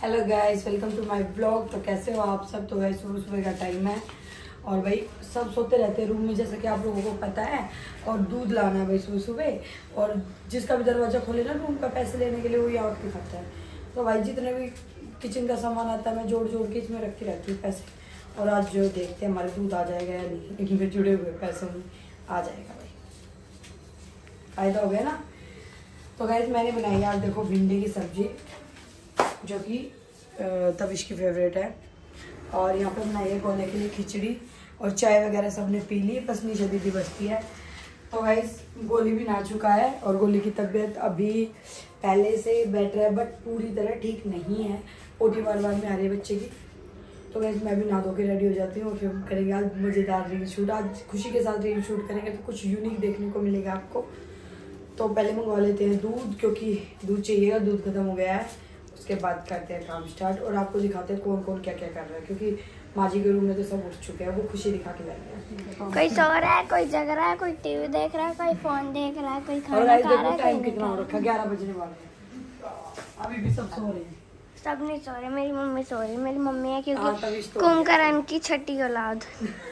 Hello guys, welcome to my blog. तो कैसे हो आप सब। तो भाई सुबह सुबह का टाइम है और भाई सब सोते रहते हैं रूम में, जैसे कि आप लोगों को पता है। और दूध लाना है भाई सुबह सुबह, और जिसका भी दरवाजा खोले ना रूम का पैसे लेने के लिए, वो यहाँ उठ के खाता है। तो भाई जितने भी किचन का सामान आता है मैं जोड़ जोड़ के इसमें रखती रहती हूँ पैसे। और आज जो देखते हैं हमारे दूध आ जाएगा या नहीं, लेकिन फिर जुड़े हुए पैसों में आ जाएगा भाई, फायदा हो गया ना। तो गाइस मैंने बनाई आज देखो भिंडी की सब्जी, जो कि तविश की फेवरेट है। और यहाँ पे बनाई है गोले के लिए खिचड़ी, और चाय वगैरह सबने पी ली, बस नीचे दीदी बचती है। तो गाइस गोली भी नहा चुका है और गोली की तबीयत अभी पहले से बेटर है, बट पूरी तरह ठीक नहीं है। पोटी बार बार में आ रही है बच्चे की। तो गाइस मैं भी नहा धो के रेडी हो जाती हूँ और फिर करेंगे आज मज़ेदार रील शूट। आज खुशी के साथ रील शूट करेंगे तो कुछ यूनिक देखने को मिलेगा आपको। तो पहले मंगवा लेते हैं दूध, क्योंकि दूध चाहिएगा, दूध खत्म हो गया है। उसके बाद करते हैं काम स्टार्ट और आपको दिखाते हैं कौन कौन क्या क्या कर रहा है, क्योंकि माँ जी के रूम में तो सब उठ चुके हैं। वो खुशी दिखा के जाएंगे। कोई सो रहा है, कोई जग रहा है, कोई टीवी देख रहा है, कोई फोन देख रहा है, कोई खाना खा रहा है। टाइम कितना हो रखा, 11 बजने वाले हैं, अभी भी सब सो रहे हैं। सब नहीं सो रहे, मेरी मम्मी सो रही है। मेरी मम्मी है क्योंकि कुंभकर्ण की छठी औलाद।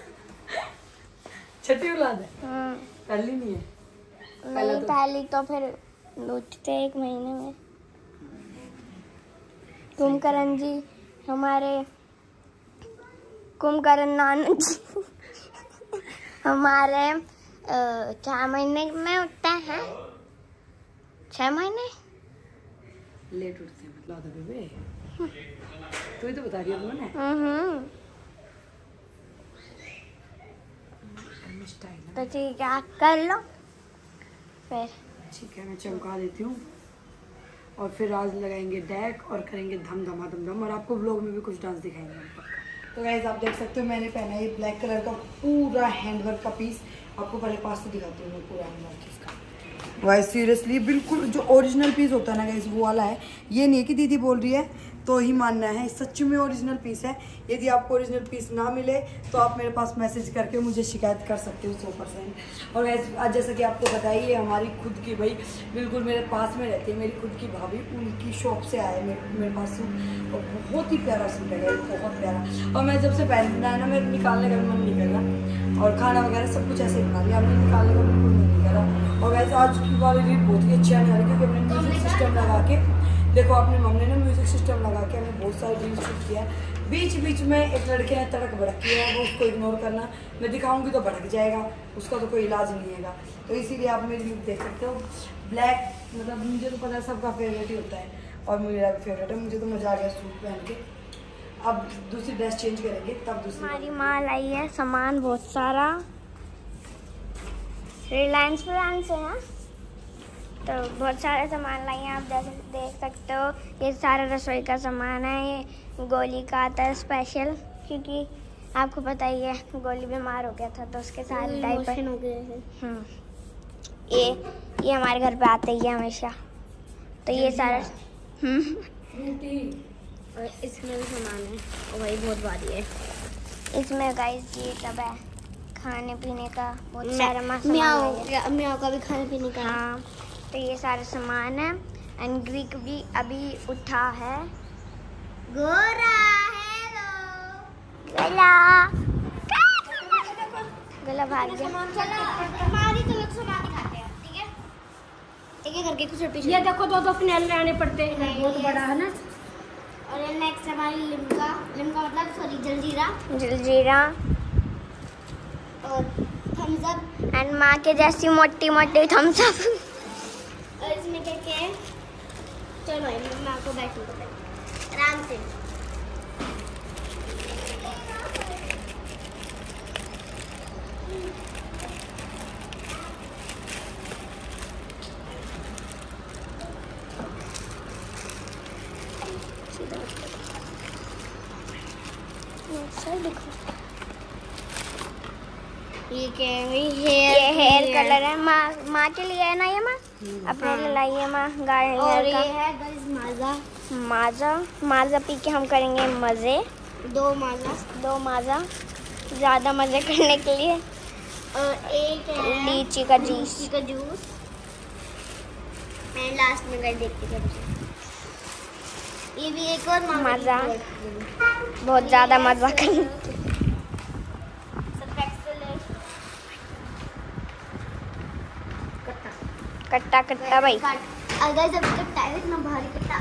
छठी औलाद है, पहली नहीं है। नहीं पहली तो फिर उठते 1 महीने में। कुंभकर्ण जी हमारे कुंभकर्ण नानक जी हमारे 4 महीने में उठते हैं। 6 महीने लेट उठते हैं मतलब आधा बेबे। तो ही तो बता रही है तुमने। तो ठीक है, आप कर लो फिर। ठीक है, मैं चमका देती हूँ और फिर आज लगाएंगे डेक और करेंगे धम धमा धम धम, और आपको व्लॉग में भी कुछ डांस दिखाएंगे पक्का। तो गाइस आप देख सकते हो मैंने पहना है ब्लैक कलर का पूरा हैंडवर्क का पीस। आपको पहले पास से दिखाती हूँ मैं पूरा हैंडवर्क इसका। गाइस सीरियसली बिल्कुल जो ओरिजिनल पीस होता है ना गाइस, वो वाला है। ये नहीं है कि दीदी बोल रही है तो ही मानना है, सच में ओरिजिनल पीस है। यदि आपको ओरिजिनल पीस ना मिले तो आप मेरे पास मैसेज करके मुझे शिकायत कर सकते हो 100%। और आज जैसा कि आपको बताइए, हमारी खुद की भाई बिल्कुल मेरे पास में रहती है, मेरी खुद की भाभी, उनकी शॉप से आया मेरे पास सूट, और बहुत ही प्यारा सूट है, बहुत प्यारा। और मैं जब से पहनना है ना, मेरे निकालने का भी मन नहीं कर रहा, और खाना वगैरह सब कुछ ऐसे बना लिया, हमने निकालने का बिल्कुल मन नहीं कर रहा। और वैसे आज की वाली रील बहुत ही अच्छी आने वाली, क्योंकि हमने म्यूजिक सिस्टम लगा के, देखो अपनी मम्मी ने म्यूजिक सिस्टम लगा के हमें बहुत सारी रील शूट किया है। बीच बीच में एक लड़के ने तड़क भड़क किया है, वो उसको इग्नोर करना, मैं दिखाऊंगी तो भड़क जाएगा, उसका तो कोई इलाज नहीं है। तो इसीलिए आप मेरी रील देख सकते हो। ब्लैक मतलब मुझे तो पता है सबका फेवरेट ही होता है, और मेरा भी फेवरेट है। मुझे तो मजा आ गया सूट पहन के। अब दूसरी ड्रेस चेंज करेंगे तब दूसरी। हमारी माँ लाई है सामान बहुत सारा, रिलायंस से ना, तो बहुत सारे सामान लाई हैं। आप देख सकते हो, ये सारा रसोई का सामान है। ये गोली का आता है स्पेशल, क्योंकि आपको पता ही है गोली बीमार हो गया था तो उसके सारे डायपर हो गए हैं। ये हमारे घर पे आते ही है हमेशा। तो ये सारा और इसमें भी सामान है, और वही बहुत भारी है। इसमें गाइस ये सब है खाने पीने का, बहुत सारा म्याओ का भी खाने पीने का। हाँ, तो ये सारा सामान है। एंड ग्रीक भी अभी उठा है। गोरा गला गला भाग गया। हमारी तो लोग सामान दिखाते हैं, ठीक है? एक करके कुछ पीछे। ये देखो 2 फिनाइल लाने पड़ते हैं, बहुत बड़ा है ना। और ये नेक्स्ट हमारी लिम्का मतलब सॉरी जलजीरा और थम्स अप। एंड माँ के जैसी मोटी मोटी थम्स अप। और इसमें क्या क्या है? चलो भाई मैं आपको बैठने को बताऊँ आराम से। ये क्या है? ये हेयर कलर है माँ के लिए है ना, ये माँ अपने लिए लाई है माँ गार्डन। और ये है गाइस माजा पी के हम करेंगे मजे। 2 माजा ज़्यादा मजे करने के लिए। और एक है लीची का जूस। मैं लास्ट में कर देखती हूँ। ये भी एक और मामा की मजा, birthday। बहुत ज्यादा मजा कर सब एक्सेल है। कट्टा कट्टा भाई। अगर जब कट्टा है इतना भारी कट्टा।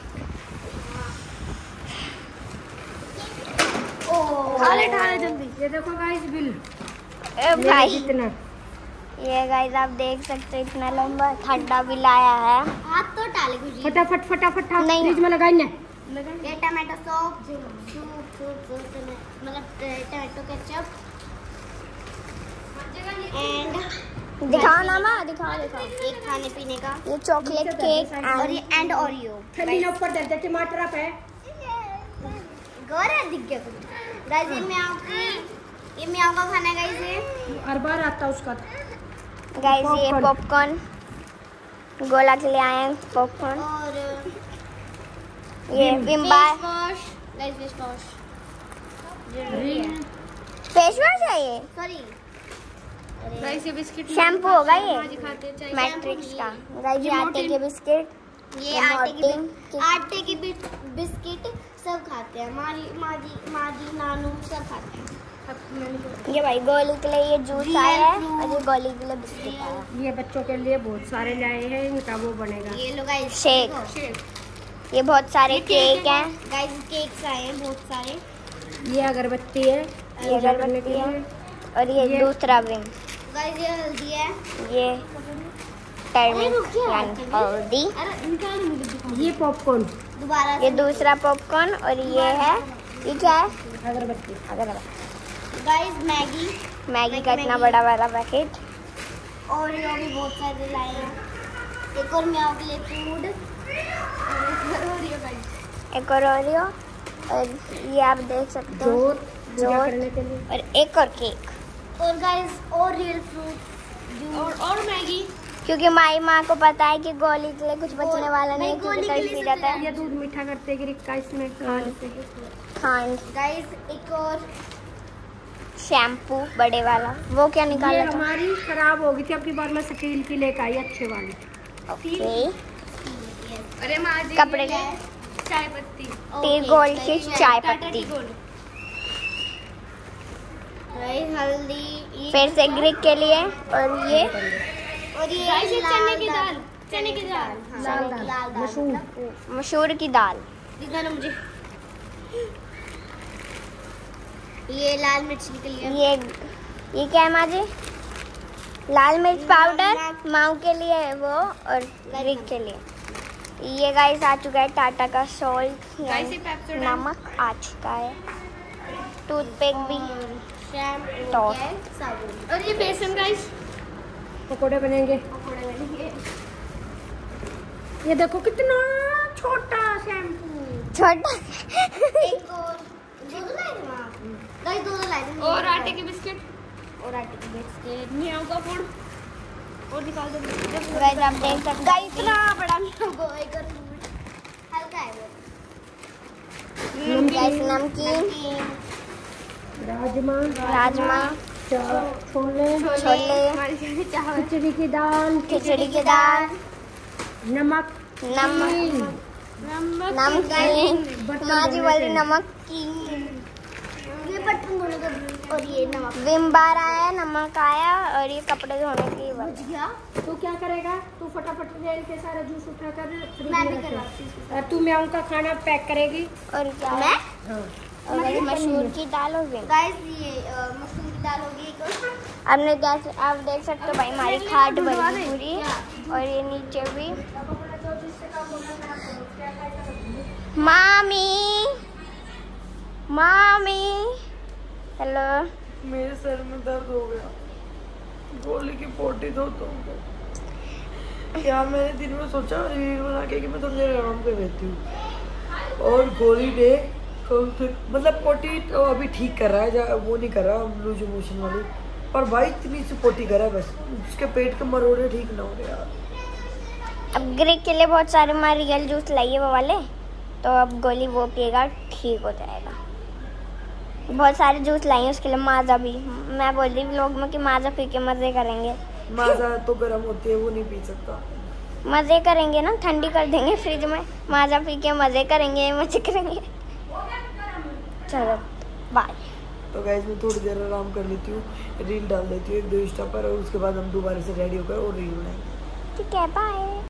ठाले जल्दी। ये देखो गाइस बिल ए भाई कितना। ये गाइस आप देख सकते हो इतना लंबा ठंडा बिल आया है। हाथ तो टाले कुछ फटाफट फटाफट नहीं। फ्रिज में लगाई ना। ये टमाटो सॉस मतलब टमाटो केचप एंड दिखाओ ना माँ, दिखाओ दिखाओ। एक खाने पीने का ये चॉकलेट केक और ये एंड ओरियो। ठंडी ना ऊपर दे टमाटर पे। गौर है दिख गया कुछ। गाइस ये म्याऊ का खाना है गाइस ये। हर बार आता उसका। गाइस ये पॉपकॉर्न गोला के लिए आए हैं पॉपकॉर्न। और ये Vim bar face wash guys face wash face wash है ये। सॉरी गाइस ये बिस्किट शैम्पू होगा ये आज खाते चाहिए। मैट्रिक्स का। गाइस ये आटे के बिस्किट, ये ये मोर्टीन आटे की बिस्किट सब खाते हैं। माजी नानू सब खाते हैं। ये भाई गोली के लिए ये जूस आया है और ये गोली के लिए बिस्किट आया है। ये बच्चों के लिए बहुत सारे लाए हैं, इनका वो बनेगा ये लो गाइस शेक। ये बहुत सारे केक हैं। गाइस केक्स आए हैं बहुत सारे। ये अगरबत्ती है ये अगरबत्ती है और ये दूसरा विम। गाइस ये हल्दी है। ये टर्मिक यानी हल्दी। अरे निकाल मुझे ये पॉपकॉर्न दोबारा ये दूसरा पॉपकॉर्न और ये है ये क्या है अगरबत्ती। अगरबत्ती। गाइस मैगी मैगी का इतना बड़ा वाला पैकेट। ओरियो भी बहुत सारे लाए हैं। एक और म्याऊ के लिए फूड ओरियो गाइस। एक और ओरियो और ये आप देख सकते हो जोर पूजा करने के लिए। और एक और केक। और गाइस और रियल फ्रूट और मैगी। क्योंकि माई माँ को पता है कि गोली के लिए कुछ बचने वाला नहीं है नहीं, क्योंकि गोली के कल लिए पी जाता है ये दूध मीठा करते गिरिक्का इसमें खा लेते हैं। खांड। गाइस एक और शैम्पू बड़े वाला वो क्या ये निकाला था। हमारी खराब हो गई थी, अपनी बार में स्टील की लेकर आई अच्छे वाली। ओके अरे माजी कपड़े के चाय पत्ती टी गोल्ड की चाय पत्ती। गाइस हल्दी फिर से ग्रीक के लिए और ये चने की दाल लाल दाल मशहूर मसूर की दाल। दिखाना मुझे। ये लाल मिर्च निकल गया। ये क्या है माजी। लाल मिर्च पाउडर माऊ के लिए है वो और ग्रीक के लिए। ये गाइस आ चुका है टाटा का सॉल्ट नमक आ चुका है। टूथपिक भी शैम्पू टॉप। साबुन और ये बेसन गाइस पकोड़े बनेंगे। पकोड़े बनेंगे। ये देखो कितना छोटा शैम्पू। छोटा एक और दो लाए थे वहाँ गाइस दो लाए थे। और आटे के बिस्किट और आटे की बिस्किट म्याऊ का फूड और निकाल दो। गाइस आप देख सकते हैं इतना बड़ा म्याऊ को एक और हल्का है वो। गाइस नमकीन राजमा छोले छोले खिचड़ी की दाल खिचड़ी की दाल नमक नमकीन माजी वाली नमकीन। ये बर्तन धोने का और ये नमक विम बार आया नमक आया और ये कपड़े धोने की बुझ गया। तू क्या करेगा? तू फटाफट रेल के सारा जूस उठाकर फ्रिज मैं में भी रख ले। करवाती हूँ। और तू म्याऊ का खाना पैक करेगी। और क्या मैं हाँ। और ये मसूर की दाल और विम। गाइस ये मसूर की दाल होगी एक और। आपने गैस आप देख सकते हो भाई हमारी खाट बनी पूरी और ये नीचे भी। मामी मामी हेलो। मेरे सर में दर्द हो गया, गोली की पोटी दो तो यार मैंने दिन में सोचा वीडियो बना के कि मैं थोड़ी देर आराम कर लेती हूँ और गोली ने मतलब पोटी तो अभी ठीक कर रहा है, वो नहीं कर रहा लूज मोशन वाली, पर भाई इतनी सी पोटी कर रहा है बस, उसके पेट के मरोड़े ठीक ना हो रहे यार। अब ग्रीक के लिए बहुत सारे मैं रियल जूस लाइए वो वाले, तो अब गोली वो पिएगा ठीक हो जाएगा। बहुत सारे जूस लाइए उसके लिए, माजा भी। मैं बोल रही व्लॉग में कि माजा पी के मजे करेंगे। माजा तो गर्म होती है, वो नहीं पी सकता। मज़े करेंगे ना, ठंडी कर देंगे फ्रिज में, माजा पी के मज़े करेंगे, मज़े करेंगे। चलो बाय। तो गाइस मैं थोड़ी देर आराम कर लेती हूँ, रील डाल देती हूँ 1-2 इंस्टा पर, और उसके बाद हम दोबारा से रेडी होकर और रील बनाएंगे। ठीक है, बाय।